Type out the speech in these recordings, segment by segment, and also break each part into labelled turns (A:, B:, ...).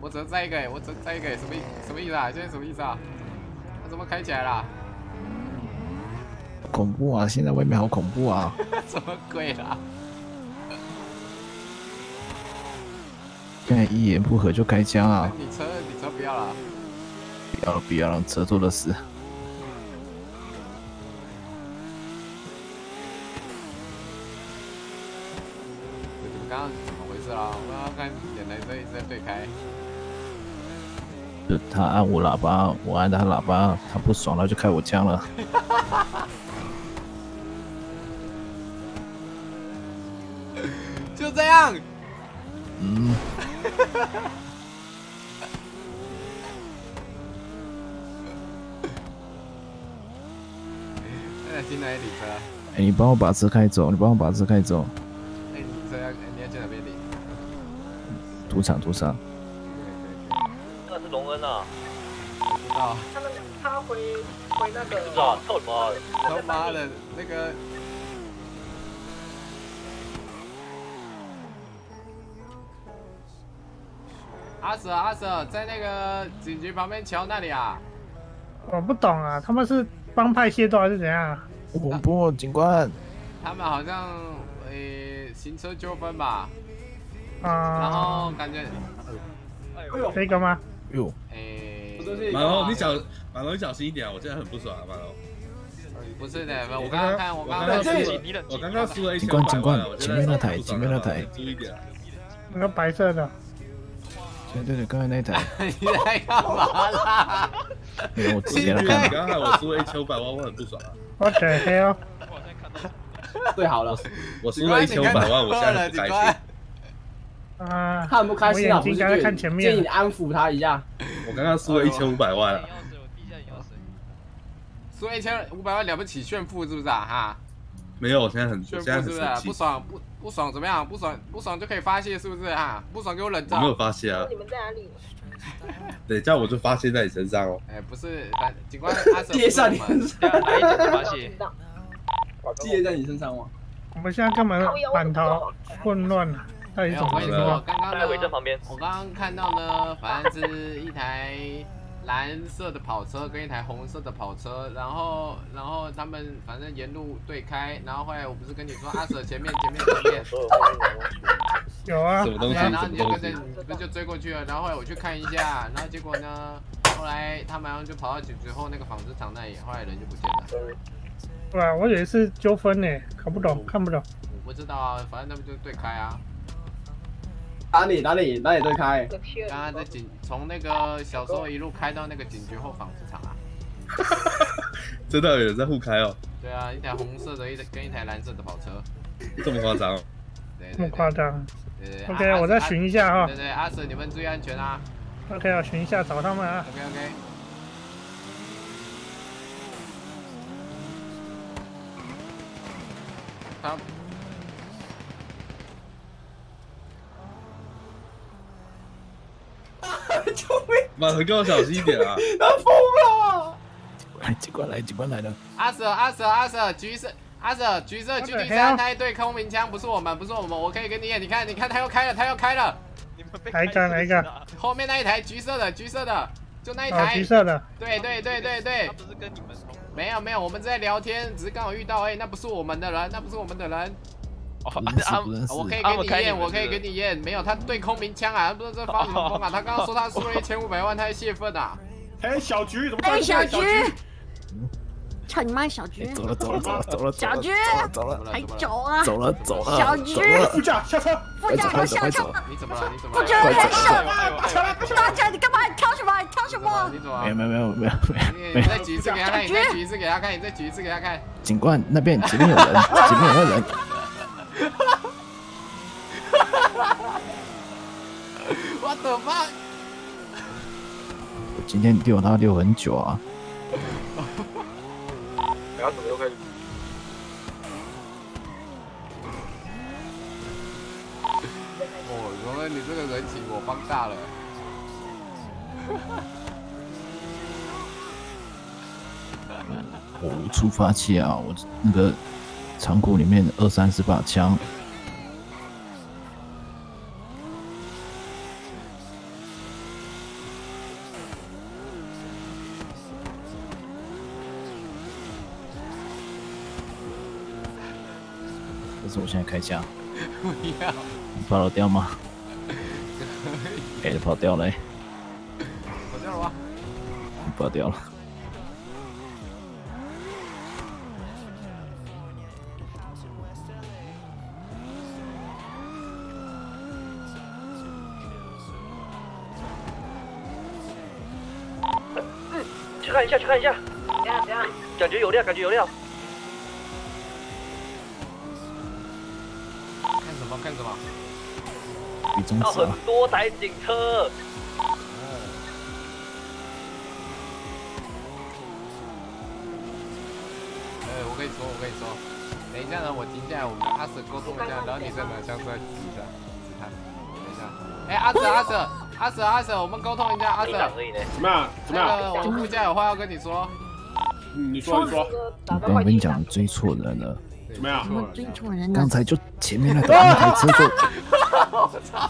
A: 我只能载一个，我只能载一个，什么意思啊？现在什么意思啊？他怎么开起来了？
B: 恐怖啊！现在外面好恐怖啊！
A: 什么鬼啦？
B: 现在一言不合就开枪啊！
A: 你车不要了。
B: 不要了，车做的事。
A: 刚刚怎么回事啦？我刚刚看眼雷车一直在对开。
B: 就他按我喇叭，我按他喇叭，他不爽了就开我枪了。
A: 就这样。
B: 嗯。
A: 进哪里领车？
B: 哎，你帮我把车开走，你帮我把车开走。
A: 哎，你车你要去哪边领？
B: 赌场。
C: 那是隆恩啊。
A: 我知道。
D: 他回那个。
C: 不知道，操你妈！
A: 他妈的，那个。阿 Sir，在那个警局旁边桥那里啊。
D: 我不懂啊，他们是帮派械斗还是怎样？
B: 不，警官。
A: 他们好像行车纠纷吧。然后感觉。
D: 这个吗？
B: 哟。
E: 马龙，你小心一点啊！我现在很不爽啊，马龙。
A: 不是的，我刚
E: 刚输了
B: 警官，前面那台，
E: 注意点。
D: 那个白色的。
B: 对，刚才那台。
A: 你在干嘛啦？
B: 没有，我直接来看。
E: 刚才我输了1500万，我很不爽啊。
D: What the hell？
F: 对好了，
E: 我输了1500万，我现在很不开心。
D: 啊，
F: 他很不开心啊！
D: 我眼睛刚才看前面，
F: 建议你安抚他一下。
E: 我刚刚输了1500万啊。
A: 输了1500万了不起，炫富是不是啊？哈。
E: 没有，我现在很
A: 炫富是不是？不爽怎么样？不爽就可以发泄是不是啊？不爽给我忍着。
E: 我没有发泄啊。
D: 你们在哪里？
E: 等一下我就发泄在你身上哦。
A: 哎，不是，警官阿 Sir
F: 接上你身上，
C: 哪一种发泄？
F: 接在你身上吗？
D: 我们现在根本满头混乱了，到底怎么回事？
A: 刚刚
C: 在伪证旁边，
A: 我刚刚看到呢，反正是一台蓝色的跑车跟一台红色的跑车，然后他们反正沿路对开，然后后来我不是跟你说阿 Sir 前面。
D: 有啊。
E: 什么东西？
A: 然后你就跟着，你不就追过去了？然后后来我去看一下，然后结果呢，后来他们好像就跑到警局后那个纺织厂那里，后来人就不见了。
D: 对啊，我以为是纠纷呢，搞不懂，看不懂。
A: 我不知道啊，反正他们就对开啊。
F: 哪里对开？
A: 刚刚在从那个小时候一路开到那个警局后纺织厂啊。
E: 真的有人在互开哦。
A: 对啊，一台红色的跟一台蓝色的跑车。
E: 这么夸张？
A: 对，
D: 这么夸张。
A: 对。
D: OK， 我再巡一下哈。
A: 对，阿 Sir 你们注意安全啊。
D: OK， 我巡一下找他们啊。
A: OK。好。
F: 救命！
E: 马龙，跟我小心一点啊！
F: 他疯了！
B: 警官来了！
A: 阿 Sir， 橘色狙击3那一队空鸣枪不是我们，我可以跟你演，你看他又开了。
D: 哪一个？
A: 后面那一台橘色的，就那一台。
D: 橘色的。
A: 对。
C: 他不是跟你们同？
A: 没有，我们在聊天，只是刚好遇到，那不是我们的人。我可以跟你验，没有，他对空鸣枪啊，不知道这发什么疯啊！他刚刚说他输了1500万，他还泄愤啊！
G: 哎，小菊怎么办？小菊，
H: 操你妈，小菊！
B: 走了，
H: 小菊，还走啊！
B: 走了，
H: 小菊，
G: 副驾下车，
H: 副驾我下车。
A: 你怎么了？
H: 副驾人手，大姐，你干嘛？你挑什么？
A: 你怎么？
B: 没有。
A: 你再举一次给他看，你再举一次给他看。
B: 警官那边前面有人。
A: What the fuck？
B: 我今天遛他遛很久啊。
G: 然后怎么又开始？
A: 荣恩，你这个人情我帮大了。
B: 我无处发泄啊！我那个仓库里面20-30把枪。 是我现在开价，
A: 不要，
B: 你跑得掉吗？哎，跑掉了、欸，
A: 跑掉了吗？
B: 跑掉了。
C: 去看一下，去看一下。
H: 怎样？
C: 感觉有料，感觉有料。
A: 看什么？看什么？
B: 比中
C: 到
B: 指啊！
C: 很多台警车。
A: 我跟你说，等一下呢，我停下来，我们跟阿 Sir 沟通一下，然后你再拿枪出来指他。等一下，哎，阿 Sir，我们沟通一下，阿 Sir。
C: 而已呢。
G: 怎么样？怎么
A: 那
G: 样？
A: 个我副驾有话要跟你说。
G: 你说。
B: 我跟你讲，追错人了。
G: 怎么样？
H: 我们追错人了
B: 刚。才就前面那台车就。
A: 我操！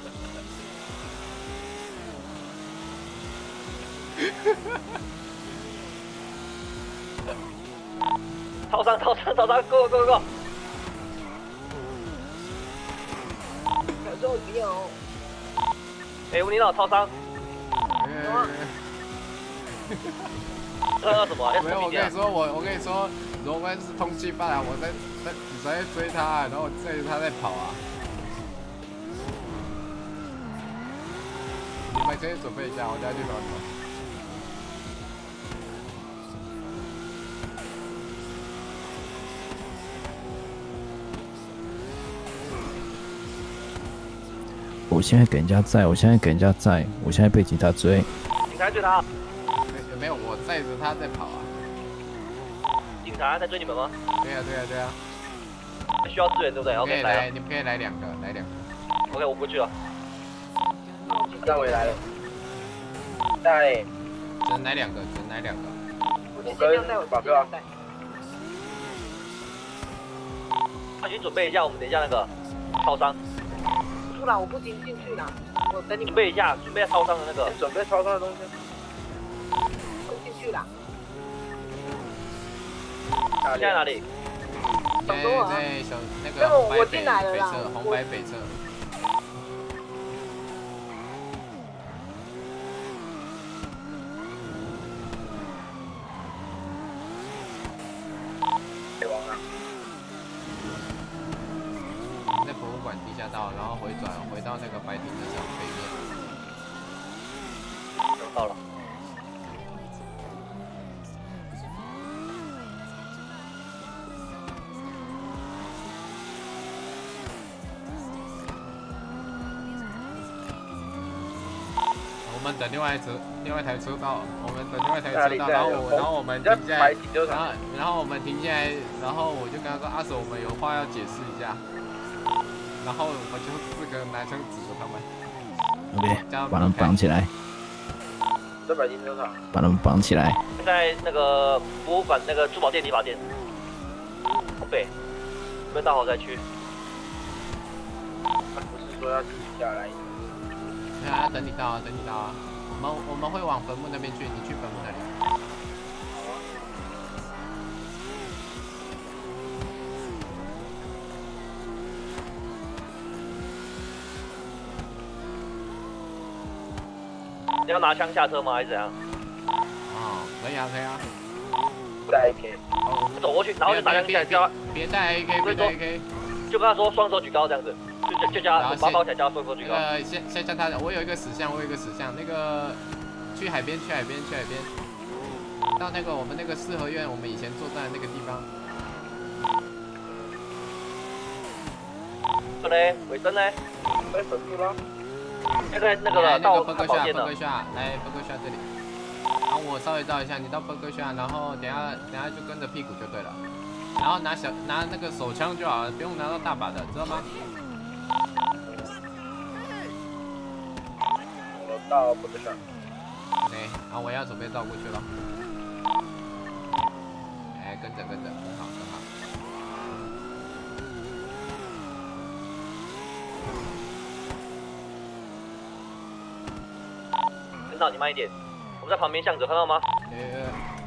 C: 超商，go！
H: 小时候没有。
C: 哎，吴领导，超商。什么？
A: 没有，我跟你说，荣恩是通缉犯啊！我在追他，然后我追着他在跑啊！你们先准备一下，我等下去找你们。
B: 我现在给人家载，我现在被警察追。
C: 警察追他。
A: 没有，我载着他在跑啊。
C: 警察在追你们吗？
A: 对啊。
C: 需要支援对不对 ？OK， 来，
A: 你们可以来两个。
C: OK， 我过去了。大伟来了。大伟。
A: 只能来两个。
C: 我跟宝哥。那你准备一下，我们等一下那个超商。
H: 出来，我不进去了，我等你
C: 准备一下超商的那个。准备超商的东西。
H: 不进去了。
C: 现在哪里？
A: 在小那个红白北侧。在博物馆地下道，然后回到那个白停车场背面。
C: 到了。
A: 我们等另外一台车到，然后我们停下来，然后我们停下来，然后我就跟他说：“阿 Sir， 我们有话要解释一下。”然后我就4个人拿枪指着他们。
B: OK， 把他们绑起来。
C: 300斤车场。
B: 把他们绑起来。
C: 在那个博物馆那个珠宝店理发店。东北，你们到豪宅区。他不是说要停下来？
A: 对啊，等你到啊！我们会往坟墓那边去，你去坟墓那里。
C: 你要拿枪下车吗？还是怎样？
A: 哦，可以啊。
C: 不带 AK。哦，走过去，然后就拿枪下来，叫他
A: 别带 AK，
C: 就跟他说双手举高这样子，就叫他把包起来，叫他双手举高。
A: 先叫他，我有一个死相，那个去海边，到那个我们那个四合院，我们以前作战的那个地方。
C: 这呢？尾声呢？在坟墓啦。那个到汉堡店的。
A: 来burger shop 这里。然后我稍微照一下，你到burger shop，然后等下就跟着屁股就对了。然后拿那个手枪就好了，不用拿到大把的，知道吗？
C: 我到burger shop。
A: OK， 好，我要准备照过去了。哎，跟着，很好。
C: 领导，你慢一点，我们在旁边巷子，看到吗？